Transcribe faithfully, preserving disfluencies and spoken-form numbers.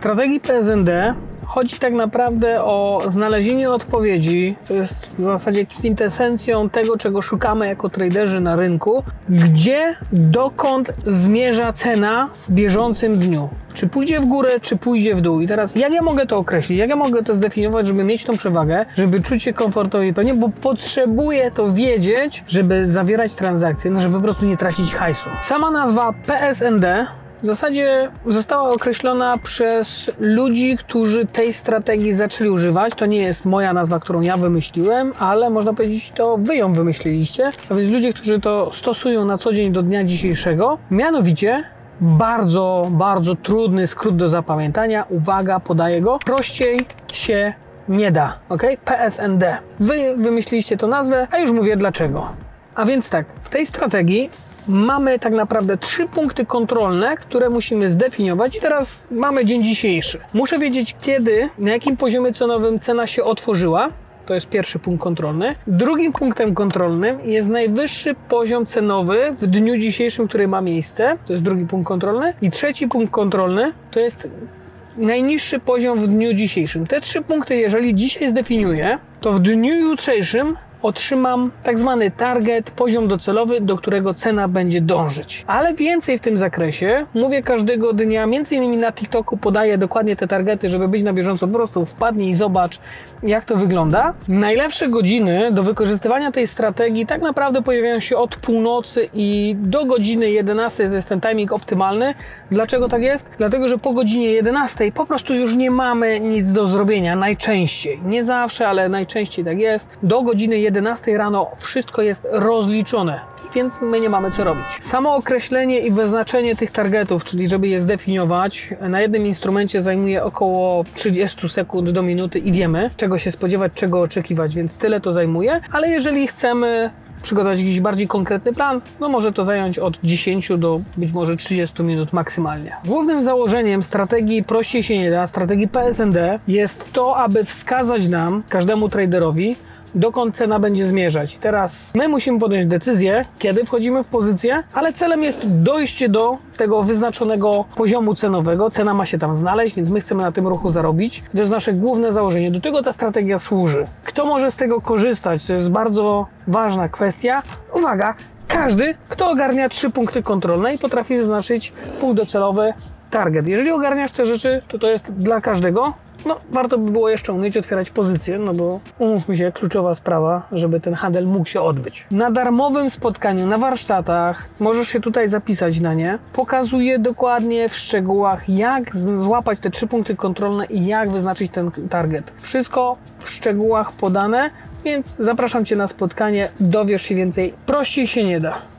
strategii P S N D chodzi tak naprawdę o znalezienie odpowiedzi, to jest w zasadzie kwintesencją tego, czego szukamy jako traderzy na rynku, gdzie, dokąd zmierza cena w bieżącym dniu. Czy pójdzie w górę, czy pójdzie w dół. I teraz jak ja mogę to określić, jak ja mogę to zdefiniować, żeby mieć tą przewagę, żeby czuć się komfortowo i pewnie, bo potrzebuję to wiedzieć, żeby zawierać transakcje, no żeby po prostu nie tracić hajsu. Sama nazwa P S N D w zasadzie została określona przez ludzi, którzy tej strategii zaczęli używać. To nie jest moja nazwa, którą ja wymyśliłem, ale można powiedzieć, to wy ją wymyśliliście. A więc ludzie, którzy to stosują na co dzień do dnia dzisiejszego. Mianowicie bardzo, bardzo trudny skrót do zapamiętania. Uwaga, podaję go. Prościej się nie da. Ok? P S N D. Wy wymyśliliście tę nazwę, a już mówię dlaczego. A więc tak, w tej strategii mamy tak naprawdę trzy punkty kontrolne, które musimy zdefiniować i teraz mamy dzień dzisiejszy. Muszę wiedzieć, kiedy, na jakim poziomie cenowym cena się otworzyła. To jest pierwszy punkt kontrolny. Drugim punktem kontrolnym jest najwyższy poziom cenowy w dniu dzisiejszym, który ma miejsce. To jest drugi punkt kontrolny. I trzeci punkt kontrolny to jest najniższy poziom w dniu dzisiejszym. Te trzy punkty, jeżeli dzisiaj zdefiniuję, to w dniu jutrzejszym otrzymam tak zwany target, poziom docelowy, do którego cena będzie dążyć. Ale więcej w tym zakresie mówię każdego dnia, między innymi na TikToku podaję dokładnie te targety, żeby być na bieżąco, po prostu wpadnij i zobacz, jak to wygląda. Najlepsze godziny do wykorzystywania tej strategii tak naprawdę pojawiają się od północy i do godziny jedenastej, to jest ten timing optymalny. Dlaczego tak jest? Dlatego, że po godzinie jedenastej po prostu już nie mamy nic do zrobienia, najczęściej. Nie zawsze, ale najczęściej tak jest. Do godziny jedenastej rano wszystko jest rozliczone, więc my nie mamy co robić. Samo określenie i wyznaczenie tych targetów, czyli żeby je zdefiniować, na jednym instrumencie zajmuje około trzydzieści sekund do minuty i wiemy, czego się spodziewać, czego oczekiwać, więc tyle to zajmuje, ale jeżeli chcemy przygotować jakiś bardziej konkretny plan, no może to zająć od dziesięciu do być może trzydziestu minut maksymalnie. Głównym założeniem strategii prościej się nie da, strategii P S N D jest to, aby wskazać nam, każdemu traderowi, dokąd cena będzie zmierzać. Teraz my musimy podjąć decyzję, kiedy wchodzimy w pozycję, ale celem jest dojście do tego wyznaczonego poziomu cenowego. Cena ma się tam znaleźć, więc my chcemy na tym ruchu zarobić. To jest nasze główne założenie. Do tego ta strategia służy. Kto może z tego korzystać? To jest bardzo ważna kwestia. Uwaga! Każdy, kto ogarnia trzy punkty kontrolne i potrafi wyznaczyć punkt docelowy, target. Jeżeli ogarniasz te rzeczy, to to jest dla każdego. No, warto by było jeszcze umieć otwierać pozycje, no bo umówmy się, kluczowa sprawa, żeby ten handel mógł się odbyć. Na darmowym spotkaniu, na warsztatach, możesz się tutaj zapisać na nie. Pokazuję dokładnie w szczegółach, jak złapać te trzy punkty kontrolne i jak wyznaczyć ten target. Wszystko w szczegółach podane, więc zapraszam Cię na spotkanie, dowiesz się więcej. Prościej się nie da.